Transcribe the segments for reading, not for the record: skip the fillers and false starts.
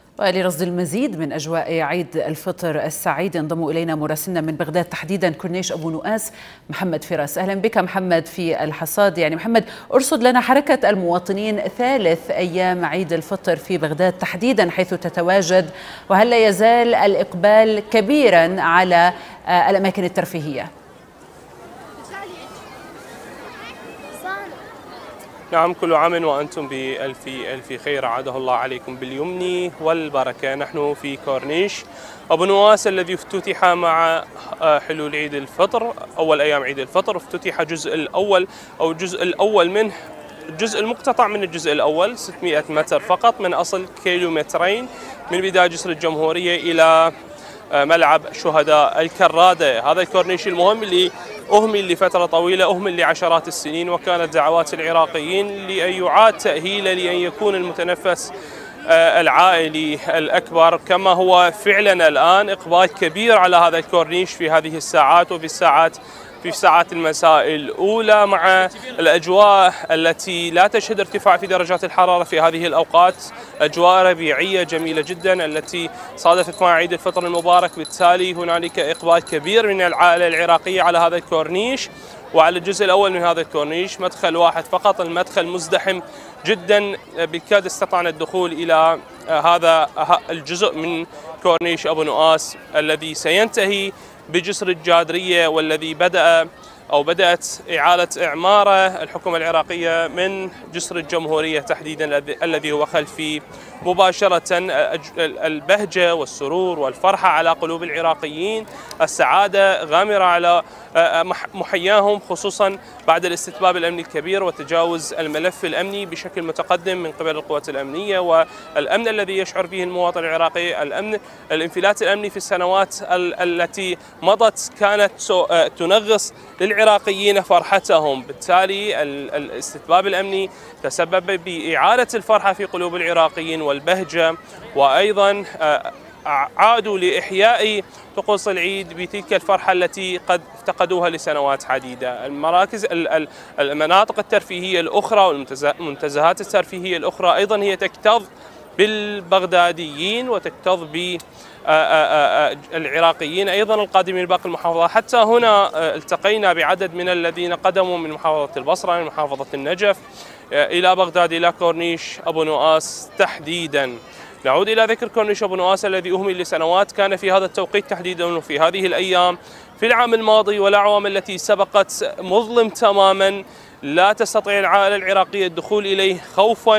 ولرصد المزيد من أجواء عيد الفطر السعيد ينضم إلينا مراسلنا من بغداد تحديدا كورنيش أبو نواس محمد فراس. أهلا بك محمد في الحصاد. يعني محمد، أرصد لنا حركة المواطنين ثالث أيام عيد الفطر في بغداد تحديدا حيث تتواجد، وهل لا يزال الإقبال كبيرا على الأماكن الترفيهية؟ نعم، كل عام وأنتم بألف ألف خير، عاده الله عليكم باليمن والبركة. نحن في كورنيش أبو نواس الذي افتتح مع حلول عيد الفطر، أول أيام عيد الفطر. افتتح الجزء الأول أو الجزء الأول منه، الجزء المقتطع من الجزء الأول 600 متر فقط من أصل كيلومترين من بداية جسر الجمهورية إلى ملعب شهداء الكرادة. هذا الكورنيش المهم اللي أهمل لفترة طويلة، أهمل لعشرات السنين، وكانت دعوات العراقيين لأن يعاد تأهيله لأن يكون المتنفس العائلي الأكبر كما هو فعلا الآن. إقبال كبير على هذا الكورنيش في هذه الساعات وفي ساعات المساء الأولى، مع الأجواء التي لا تشهد ارتفاع في درجات الحرارة في هذه الأوقات، أجواء ربيعية جميلة جدا التي صادفت مع عيد الفطر المبارك. بالتالي هنالك إقبال كبير من العائلة العراقية على هذا الكورنيش وعلى الجزء الأول من هذا الكورنيش. مدخل واحد فقط، المدخل مزدحم جدا، بالكاد استطعنا الدخول إلى هذا الجزء من كورنيش أبو نواس الذي سينتهي بجسر الجادرية، والذي بدأت إعادة إعماره الحكومة العراقية من جسر الجمهورية تحديدا الذي هو خلفي مباشرة. البهجة والسرور والفرحة على قلوب العراقيين، السعادة غامرة على محياهم، خصوصا بعد الاستتباب الأمني الكبير وتجاوز الملف الأمني بشكل متقدم من قبل القوات الأمنية، والأمن الذي يشعر به المواطن العراقي. الانفلات الأمني في السنوات التي مضت كانت تنغص للعراقيين فرحتهم. بالتالي الاستتباب الأمني تسبب بإعادة الفرحة في قلوب العراقيين والبهجة، وأيضا عادوا لإحياء طقوس العيد بتلك الفرحة التي قد افتقدوها لسنوات عديدة. المناطق الترفيهية الأخرى والمنتزهات الترفيهية الأخرى أيضا هي تكتظ بالبغداديين وتكتظ بالعراقيين أيضا القادمين من باقي المحافظات. حتى هنا التقينا بعدد من الذين قدموا من محافظة البصرة، من محافظة النجف إلى بغداد، إلى كورنيش أبو نواس تحديدا. نعود إلى ذكر كورنيش أبو نواس الذي أهمل لسنوات. كان في هذا التوقيت تحديدا وفي هذه الأيام في العام الماضي والأعوام التي سبقت مظلم تماما، لا تستطيع العائلة العراقية الدخول إليه خوفا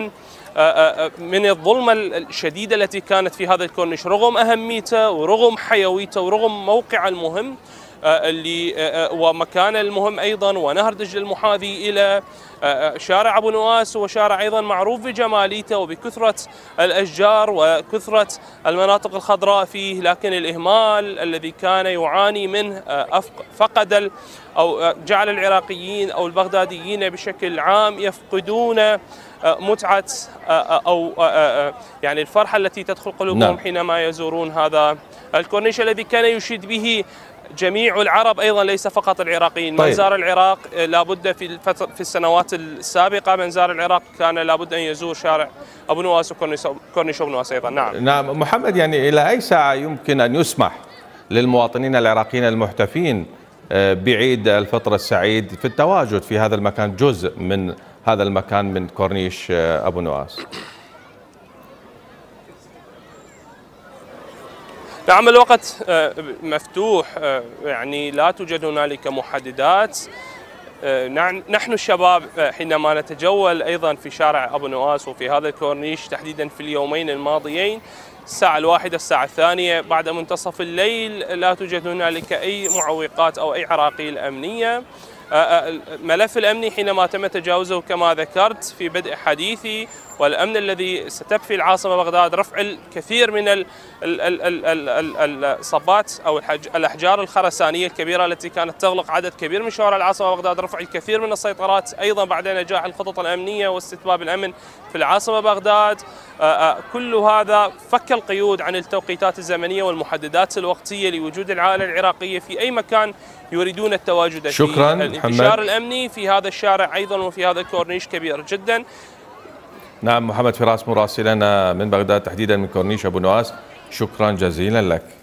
من الظلمة الشديدة التي كانت في هذا الكورنيش، رغم أهميته ورغم حيويته ورغم موقع المهم ومكان المهم أيضا، ونهر دجلة المحاذي إلى شارع أبو نواس، وشارع أيضا معروف بجماليته وبكثرة الأشجار وكثرة المناطق الخضراء فيه. لكن الإهمال الذي كان يعاني منه فقد أو جعل العراقيين أو البغداديين بشكل عام يفقدون متعة أو يعني الفرحة التي تدخل قلوبهم حينما يزورون هذا الكورنيش الذي كان يشيد به جميع العرب أيضا، ليس فقط العراقيين. من زار العراق لابد في السنوات السابقة، من زار العراق كان لابد أن يزور شارع أبو نواس وكورنيش أبو نواس أيضا. نعم محمد، يعني إلى أي ساعة يمكن أن يسمح للمواطنين العراقيين المحتفين بعيد الفطر السعيد في التواجد في هذا المكان، جزء من هذا المكان من كورنيش أبو نواس؟ نعم، الوقت مفتوح، يعني لا توجد هنالك محددات. نحن الشباب حينما نتجول أيضا في شارع أبو نواس وفي هذا الكورنيش تحديدا في اليومين الماضيين، الساعة 1 الساعة 2 بعد منتصف الليل، لا توجد هنالك أي معوقات أو أي عراقيل أمنية. الملف الأمني حينما تم تجاوزه كما ذكرت في بدء حديثي، والأمن الذي ستكفي العاصمة بغداد رفع الكثير من الصبات أو الأحجار الخرسانية الكبيرة التي كانت تغلق عدد كبير من شوارع العاصمة بغداد، رفع الكثير من السيطرات أيضا بعد نجاح الخطط الأمنية واستتباب الأمن في العاصمة بغداد. كل هذا فك القيود عن التوقيتات الزمنية والمحددات الوقتية لوجود العائلة العراقية في أي مكان يريدون التواجد فيه. شكرا. الانتشار الأمني في هذا الشارع أيضا وفي هذا الكورنيش كبير جدا. نعم محمد فراس مراسلنا من بغداد تحديدا من كورنيش أبو نواس، شكرا جزيلا لك.